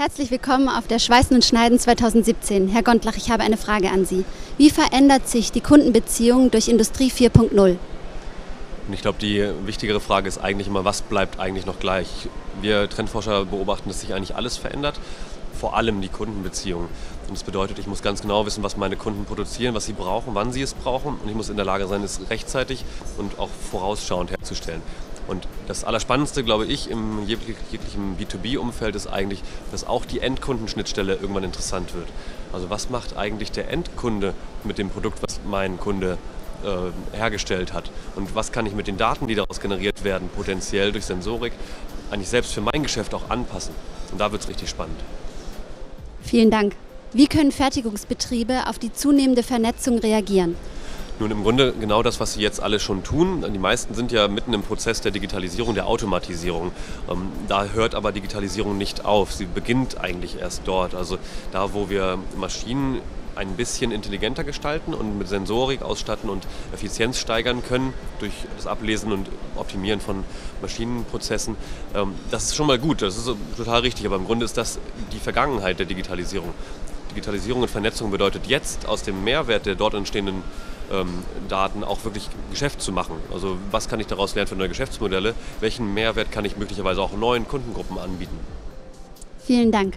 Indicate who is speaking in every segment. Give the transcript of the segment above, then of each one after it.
Speaker 1: Herzlich willkommen auf der Schweißen und Schneiden 2017. Herr Gondlach, ich habe eine Frage an Sie. Wie verändert sich die Kundenbeziehung durch Industrie 4.0?
Speaker 2: Und ich glaube, die wichtigere Frage ist eigentlich immer, was bleibt eigentlich noch gleich? Wir Trendforscher beobachten, dass sich eigentlich alles verändert, vor allem die Kundenbeziehung. Und das bedeutet, ich muss ganz genau wissen, was meine Kunden produzieren, was sie brauchen, wann sie es brauchen. Und ich muss in der Lage sein, es rechtzeitig und auch vorausschauend herzustellen. Und das Allerspannendste, glaube ich, im jeglichen B2B-Umfeld ist eigentlich, dass auch die Endkundenschnittstelle irgendwann interessant wird. Also was macht eigentlich der Endkunde mit dem Produkt, was mein Kunde hergestellt hat? Und was kann ich mit den Daten, die daraus generiert werden, potenziell durch Sensorik, eigentlich selbst für mein Geschäft auch anpassen? Und da wird es richtig spannend.
Speaker 1: Vielen Dank. Wie können Fertigungsbetriebe auf die zunehmende Vernetzung reagieren?
Speaker 2: Nun, im Grunde genau das, was Sie jetzt alle schon tun. Die meisten sind ja mitten im Prozess der Digitalisierung, der Automatisierung. Da hört aber Digitalisierung nicht auf. Sie beginnt eigentlich erst dort. Also da, wo wir Maschinen ein bisschen intelligenter gestalten und mit Sensorik ausstatten und Effizienz steigern können durch das Ablesen und Optimieren von Maschinenprozessen. Das ist schon mal gut, das ist total richtig, aber im Grunde ist das die Vergangenheit der Digitalisierung. Digitalisierung und Vernetzung bedeutet jetzt aus dem Mehrwert der dort entstehenden Daten auch wirklich Geschäft zu machen. Also was kann ich daraus lernen für neue Geschäftsmodelle? Welchen Mehrwert kann ich möglicherweise auch neuen Kundengruppen anbieten?
Speaker 1: Vielen Dank.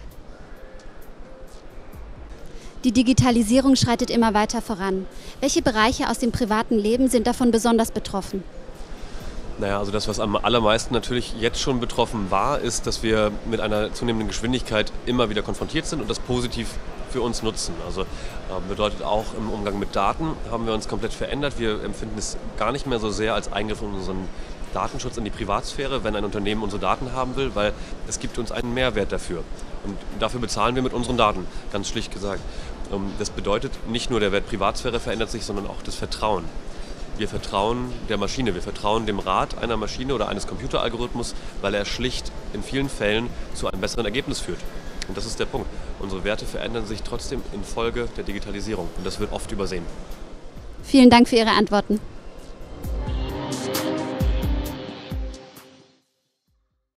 Speaker 1: Die Digitalisierung schreitet immer weiter voran. Welche Bereiche aus dem privaten Leben sind davon besonders betroffen?
Speaker 2: Naja, also das, was am allermeisten natürlich jetzt schon betroffen war, ist, dass wir mit einer zunehmenden Geschwindigkeit immer wieder konfrontiert sind und das positiv für uns nutzen. Also bedeutet auch, im Umgang mit Daten haben wir uns komplett verändert. Wir empfinden es gar nicht mehr so sehr als Eingriff in unseren Datenschutz, in die Privatsphäre, wenn ein Unternehmen unsere Daten haben will, weil es gibt uns einen Mehrwert dafür. Und dafür bezahlen wir mit unseren Daten, ganz schlicht gesagt. Das bedeutet, nicht nur der Wert Privatsphäre verändert sich, sondern auch das Vertrauen. Wir vertrauen der Maschine, wir vertrauen dem Rat einer Maschine oder eines Computeralgorithmus, weil er schlicht in vielen Fällen zu einem besseren Ergebnis führt. Und das ist der Punkt. Unsere Werte verändern sich trotzdem infolge der Digitalisierung und das wird oft übersehen.
Speaker 1: Vielen Dank für Ihre Antworten.